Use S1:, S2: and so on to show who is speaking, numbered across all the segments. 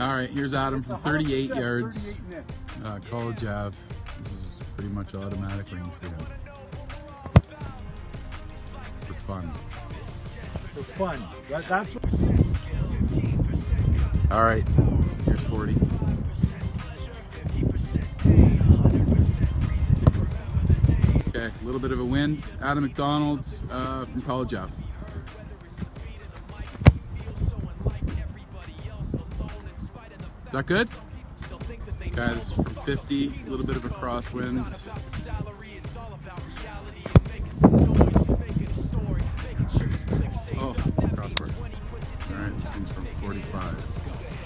S1: All right, here's Adam from 38 yards, College Ave. This is pretty much automatic range for him. For fun.
S2: For fun. That's
S1: All right, here's 40. Okay, a little bit of a wind. Adam McDonald from College Ave. Is that good? Okay, this is from 50, a little bit of a crosswind. Oh, crossbar. Alright, this one's from 45.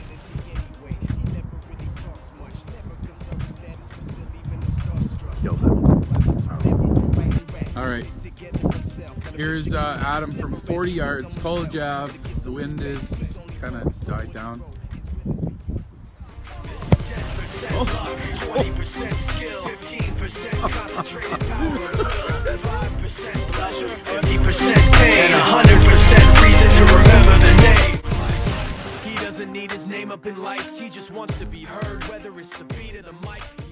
S1: Killed it. Wow. Alright, here's Adam from 40 yards, College Ave. The wind is kind of died down. Oh. 20% skill, 15% concentrated power, 5% pleasure, 50% pain, 100% reason to remember the name. He doesn't need his name up in lights, he just wants to be heard, whether it's the beat of the mic.